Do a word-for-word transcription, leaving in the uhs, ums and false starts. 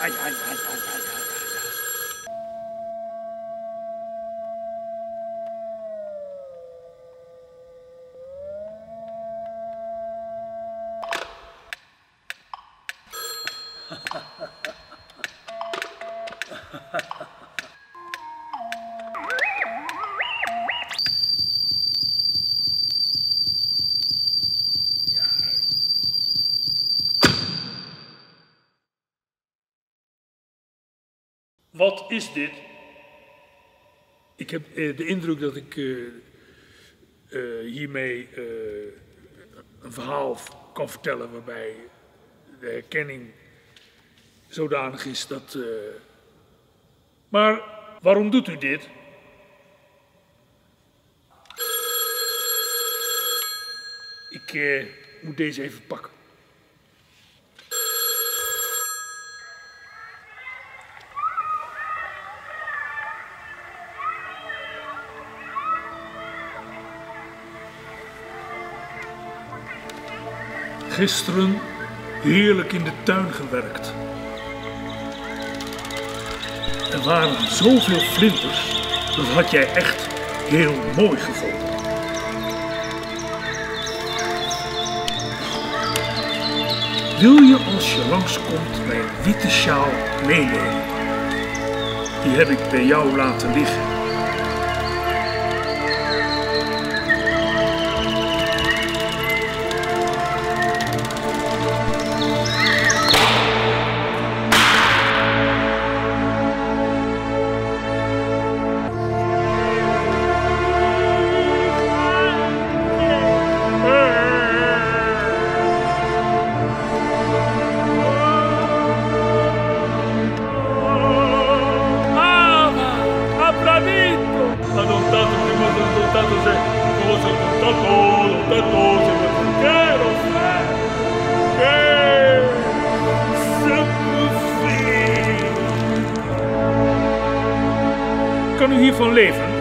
ja, ja, ja, ja, ja, ja. Wat is dit? Ik heb uh, de indruk dat ik uh, uh, hiermee uh, een verhaal kan vertellen waarbij de herkenning zodanig is dat... Uh... Maar waarom doet u dit? Ik uh, moet deze even pakken. Gisteren heerlijk in de tuin gewerkt. Er waren zoveel vlinders, dat had jij echt heel mooi gevonden. Wil je als je langskomt mijn witte sjaal meenemen? Die heb ik bij jou laten liggen. Kan u hiervan leven?